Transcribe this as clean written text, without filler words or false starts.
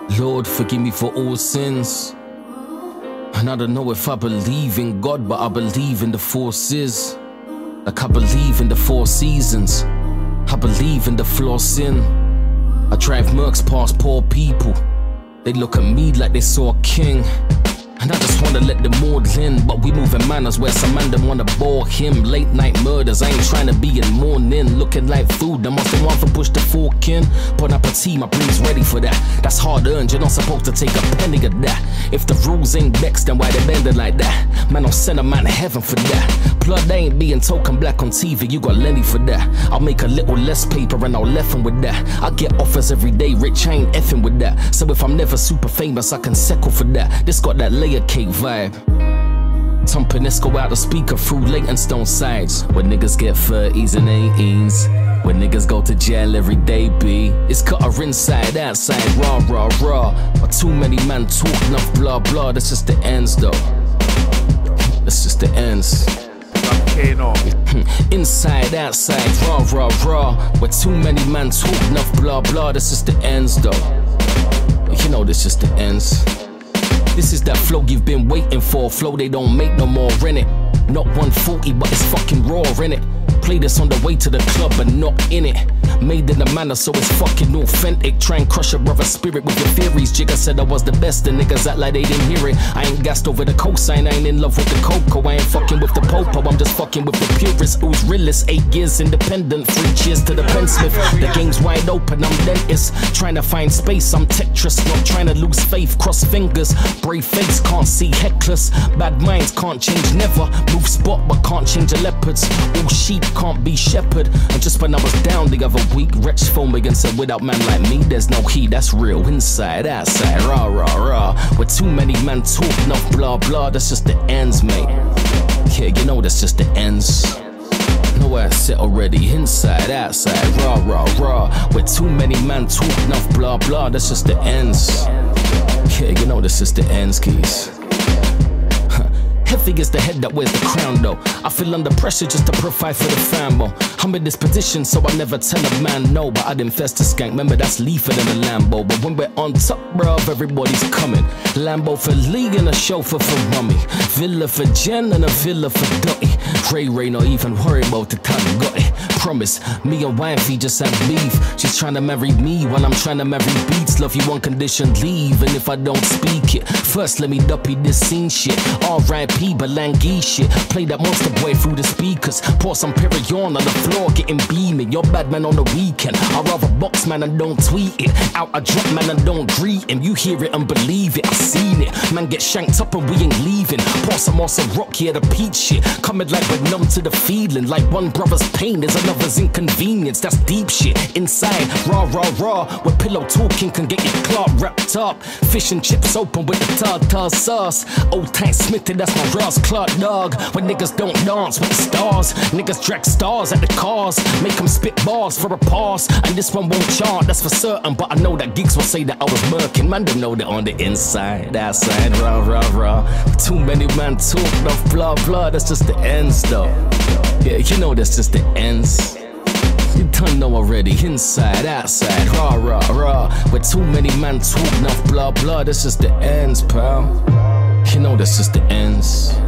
Lord, forgive me for all sins. And I don't know if I believe in God, but I believe in the forces. Like I believe in the 4 seasons. I believe in the flossing. I drive Mercs past poor people. They look at me like they saw a king. And I just wanna let them all in, but we moving manners where some man them wanna bore him. Late night murders, I ain't trying to be in mourning. Looking like food, I must have one for push the fork in. Bon appetit, my brain's ready for that. That's hard earned, you're not supposed to take a penny of that. If the rules ain't vexed, then why they bending like that? Man, I'll send a man to heaven for that. Blood ain't being token black on TV, you got Lenny for that. I'll make a little less paper and I'll leffen with that. I get offers every day, rich, I ain't effing with that. So if I'm never super famous, I can settle for that. This got that layer cake vibe. Thumping Esco out the speaker through Leytonstone sides. When niggas get 30s and 18s. When niggas go to jail every day, B. It's cutter inside, outside, raw, raw, raw. But too many man talk enough blah, blah. That's just the ends though. That's just the ends. Inside, outside, raw, raw, raw. Where too many man talk enough blah, blah. That's just the ends though. You know that's just the ends. This is that flow you've been waiting for. Flow they don't make no more, innit? Not 140, but it's fucking raw, innit? Play this on the way to the club but not in it. Made in a manner so it's fucking authentic. Try and crush a brother's spirit with your theories. Jigga said I was the best, the niggas act like they didn't hear it. I ain't gassed over the cosign, I ain't in love with the cocoa. I ain't fucking with the popo, I'm just fucking with the purist. Who's realist, 8 years independent. 3 cheers to the pensmith. The game's wide open, I'm dentist. Trying to find space, I'm Tetris. Not trying to lose faith, cross fingers. Brave face, can't see heckless. Bad minds can't change never. Move spot but can't change the leopards. All sheep can't be shepherd. And just when I was down the other week, Wretch phoned me and said without man like me there's no heat. That's real. Inside, outside, rah, rah, rah. Where too many men talk enough blah, blah. That's just the ends, mate. Yeah, you know that's just the ends. Know where I sit already. Inside, outside, rah, rah, rah. Where too many men talk enough blah, blah. That's just the ends. Yeah, you know that's just the ends, keys. Heavy is the head that wears the crown though. I feel under pressure just to provide for the famo. I'm in this position so I never tell a man no. But I'd infest a skank, remember that's leafer than a Lambo. But when we're on top, bruv, everybody's coming. Lambo for Lee and a chauffeur for Rummy. Villa for Jen and a villa for Dotty. Ray not even worry about the time I got it. Promise, me and Wifey just had beef. She's trying to marry me while I'm trying to marry beats. Love you on condition, leave. And if I don't speak it, first let me duppy this scene shit. R.I.P. Balangi shit. Play that monster boy through the speakers. Pour some Perignon on the floor, getting beaming. You're bad man on the weekend. I rather box man and don't tweet it. Out I drop man and don't greet him. You hear it and believe it. I seen it. Man get shanked up and we ain't leaving. Pour some awesome rock, yeah, the peach shit. Coming like we're numb to the feeling. Like one brother's pain is another's inconvenience. That's deep shit. Inside, raw, raw, raw. Where pillow talking can get your clock wrapped up. Fish and chips open with the tartar sauce. Old Tank Smithy, that's my Ross Clark dog. When niggas don't dance with the stars. Niggas drag stars at the cars. Make them spit bars for a pause. And this one won't chart, that's for certain. But I know that geeks will say that I was murking. Man don't know that on the inside, outside, rah, rah, rah. Too many man talk enough blah, blah. That's just the ends though. Yeah, you know that's just the ends. You done know already. Inside, outside, rah, rah, rah. Where too many man talk enough blah, blah. That's just the ends, pal. You know that's just the ends.